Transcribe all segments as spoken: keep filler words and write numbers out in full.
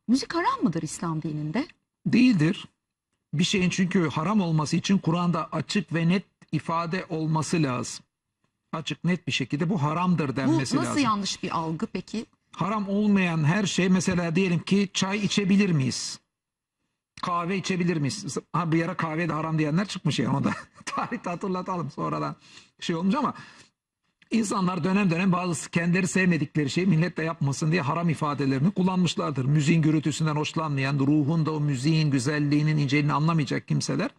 Müzik haram mıdır İslam dininde? Değildir. Bir şeyin çünkü haram olması için Kur'an'da açık ve net ifade olması lazım. Açık net bir şekilde bu haramdır Bu denmesi nasıl lazım. yanlış bir algı peki? Haram olmayan her şey, mesela diyelim ki çay içebilir miyiz? Kahve içebilir miyiz? Ha, bir ara kahve de haram diyenler çıkmış yani, o da tarihte hatırlatalım, sonradan şey olmuş ama insanlar dönem dönem bazı kendileri sevmedikleri şeyi millet de yapmasın diye haram ifadelerini kullanmışlardır. Müziğin gürültüsünden hoşlanmayan, ruhun da o müziğin güzelliğinin inceliğini anlamayacak kimseler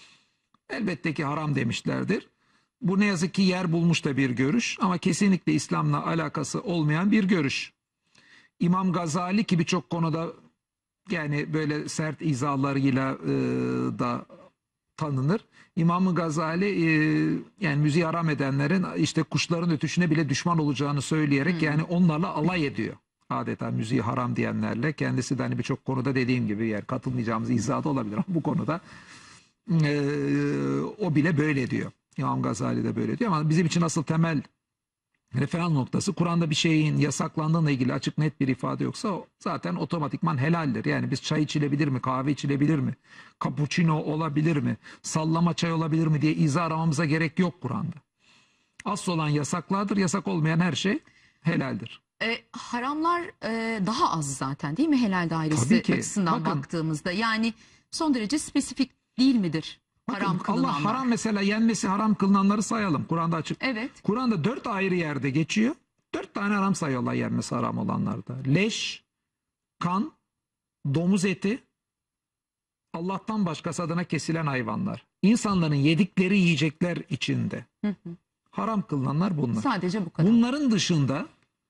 elbette ki haram demişlerdir. Bu ne yazık ki yer bulmuş da bir görüş ama kesinlikle İslam'la alakası olmayan bir görüş. İmam Gazali ki birçok konuda yani böyle sert izalarıyla e, da tanınır. İmam Gazali e, yani müziği haram edenlerin işte kuşların ötüşüne bile düşman olacağını söyleyerek hmm. yani onlarla alay ediyor. Adeta müziği haram diyenlerle. Kendisi de hani birçok konuda dediğim gibi yer katılmayacağımız izahı da olabilir ama bu konuda e, o bile böyle diyor. İmam Gazali de böyle diyor ama bizim için asıl temel referans noktası, Kur'an'da bir şeyin yasaklandığıyla ilgili açık net bir ifade yoksa o zaten otomatikman helaldir. Yani biz çay içilebilir mi, kahve içilebilir mi, cappuccino olabilir mi, sallama çay olabilir mi diye izah aramamıza gerek yok Kur'an'da. Asıl olan yasaklardır, yasak olmayan her şey helaldir. E, haramlar e, daha az zaten değil mi helal dairesi açısından bakın, baktığımızda? Yani son derece spesifik değil midir? Bakın, haram kılınanlar. Allah haram mesela yenmesi haram kılınanları sayalım. Kur'an'da açık. Evet. Kur'an'da dört ayrı yerde geçiyor. Dört tane haram sayıyorlar yenmesi haram olanlarda. Leş, kan, domuz eti, Allah'tan başkası adına kesilen hayvanlar. İnsanların yedikleri yiyecekler içinde. Hı hı. Haram kılınanlar bunlar. Sadece bu kadar. Bunların dışında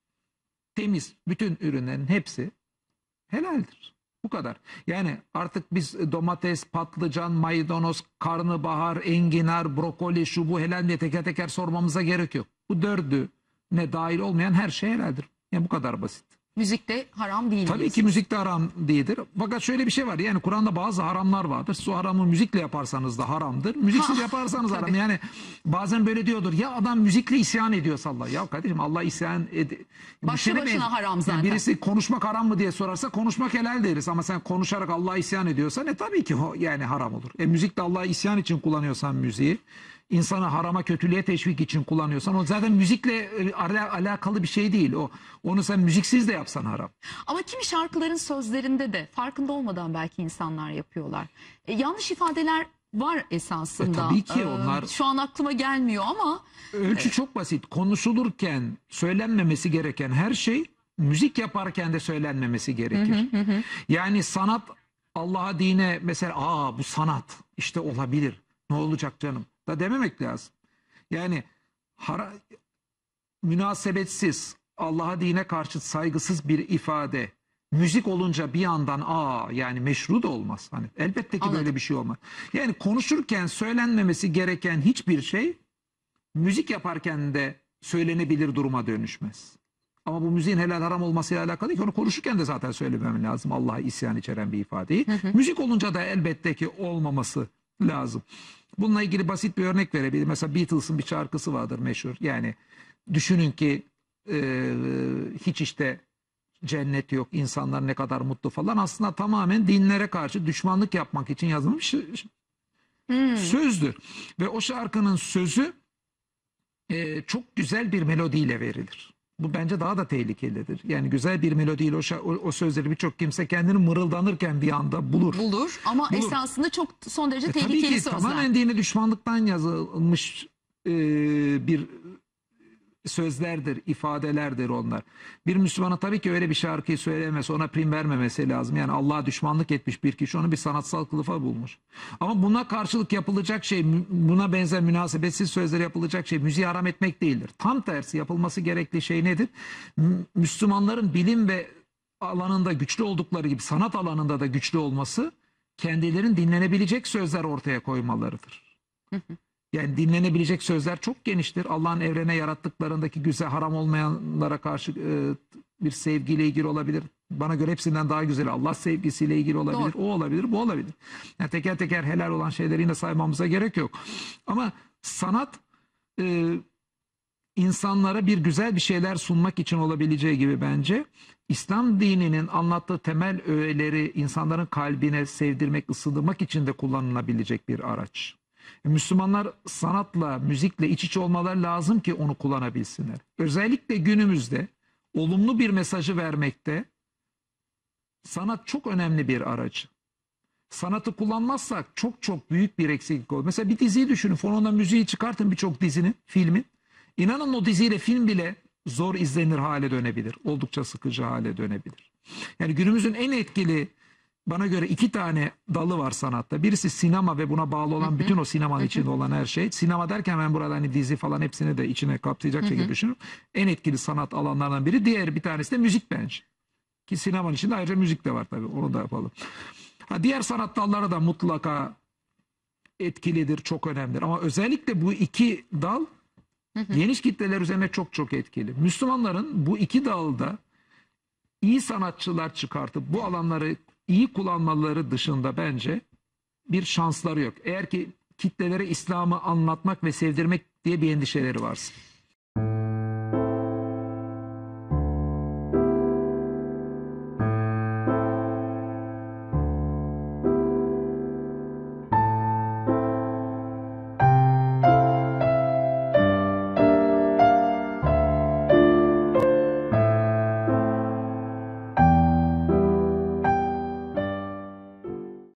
temiz bütün ürünlerin hepsi helaldir. Bu kadar. Yani artık biz domates, patlıcan, maydanoz, karnabahar, enginar, brokoli, şu bu helal diye teker teker sormamıza gerek yok. Bu dördü ne dahil olmayan her şey helaldir. Yani bu kadar basit. Müzikte haram değil. Tabii ki müzikte haram değildir. Fakat şöyle bir şey var. Yani Kur'an'da bazı haramlar vardır. Su haramı müzikle yaparsanız da haramdır. Müziksiz yaparsanız haram. Yani bazen böyle diyordur. Ya adam müzikle isyan ediyor sallah. Ya kardeşim Allah isyan ed başlı başına haram zaten. Yani birisi konuşmak haram mı diye sorarsa konuşmak helal deriz. Ama sen konuşarak Allah'a isyan ediyorsan e tabii ki yani haram olur. E müzikle Allah'a isyan için kullanıyorsan müziği, İnsanı harama, kötülüğe teşvik için kullanıyorsan o zaten müzikle alakalı bir şey değil. O onu sen müziksiz de yapsan haram. Ama kimi şarkıların sözlerinde de farkında olmadan belki insanlar yapıyorlar. E, yanlış ifadeler var esasında. E, tabii ki onlar. Ee, şu an aklıma gelmiyor ama. Ölçü e, çok basit. Konuşulurken söylenmemesi gereken her şey müzik yaparken de söylenmemesi gerekir. Hı hı hı. Yani sanat Allah'a, dine mesela aa bu sanat işte olabilir. Ne olacak canım? Da dememek lazım. Yani hara, münasebetsiz, Allah'a, dine karşı saygısız bir ifade müzik olunca bir yandan aa yani meşru da olmaz. Hani elbette ki Anladım. Böyle bir şey olmaz. Yani konuşurken söylenmemesi gereken hiçbir şey müzik yaparken de söylenebilir duruma dönüşmez. Ama bu müziğin helal haram olmasıyla alakalı değil ki, onu konuşurken de zaten söylemem lazım. Allah'a isyan içeren bir ifadeyi. Hı hı. Müzik olunca da elbette ki olmaması lazım. Bununla ilgili basit bir örnek verebilirim. Mesela Beatles'ın bir şarkısı vardır meşhur. Yani düşünün ki e, hiç işte cennet yok, insanlar ne kadar mutlu falan. Aslında tamamen dinlere karşı düşmanlık yapmak için yazılmış hmm. sözdür. Ve o şarkının sözü e, çok güzel bir melodiyle verilir. Bu bence daha da tehlikelidir. Yani güzel bir melodiyle o, o, o sözleri birçok kimse kendini mırıldanırken bir anda bulur. Bulur ama bulur. Esasında çok son derece e, tehlikeli tabii ki, sözler. Tamamen dine düşmanlıktan yazılmış e, bir sözlerdir, ifadelerdir onlar. Bir Müslümana tabii ki öyle bir şarkıyı söyleyemez, ona prim vermemesi lazım. Yani Allah'a düşmanlık etmiş bir kişi onu bir sanatsal kılıfa bulmuş. Ama buna karşılık yapılacak şey, buna benzer münasebetsiz sözler yapılacak şey müziği haram etmek değildir. Tam tersi yapılması gerekli şey nedir? Müslümanların bilim ve alanında güçlü oldukları gibi sanat alanında da güçlü olması, kendilerin dinlenebilecek sözler ortaya koymalarıdır. Hı hı. Yani dinlenebilecek sözler çok geniştir. Allah'ın evrene yarattıklarındaki güzel, haram olmayanlara karşı e, bir sevgiyle ilgili olabilir. Bana göre hepsinden daha güzel Allah sevgisiyle ilgili olabilir. Doğru. O olabilir, bu olabilir. Yani teker teker helal olan şeyleri yine saymamıza gerek yok. Ama sanat e, insanlara bir güzel bir şeyler sunmak için olabileceği gibi bence İslam dininin anlattığı temel öğeleri insanların kalbine sevdirmek, ısındırmak için de kullanılabilecek bir araç. Müslümanlar sanatla, müzikle iç içe olmaları lazım ki onu kullanabilsinler. Özellikle günümüzde olumlu bir mesajı vermekte sanat çok önemli bir aracı. Sanatı kullanmazsak çok çok büyük bir eksiklik olur. Mesela bir diziyi düşünün, fonuna müziği çıkartın birçok dizinin, filmin. İnanın o diziyle film bile zor izlenir hale dönebilir. Oldukça sıkıcı hale dönebilir. Yani günümüzün en etkili, bana göre iki tane dalı var sanatta. Birisi sinema ve buna bağlı olan bütün o sinemanın içinde olan her şey. Sinema derken ben burada hani dizi falan hepsini de içine kapsayacak şekilde düşünüyorum. En etkili sanat alanlarından biri. Diğer bir tanesi de müzik bence. Ki sinemanın içinde ayrıca müzik de var tabii. Onu da yapalım. Ha, diğer sanat dalları da mutlaka etkilidir, çok önemlidir. Ama özellikle bu iki dal geniş kitleler üzerine çok çok etkili. Müslümanların bu iki dalda iyi sanatçılar çıkartıp bu alanları iyi kullanmaları dışında bence bir şansları yok. Eğer ki kitlelere İslam'ı anlatmak ve sevdirmek diye bir endişeleri varsa.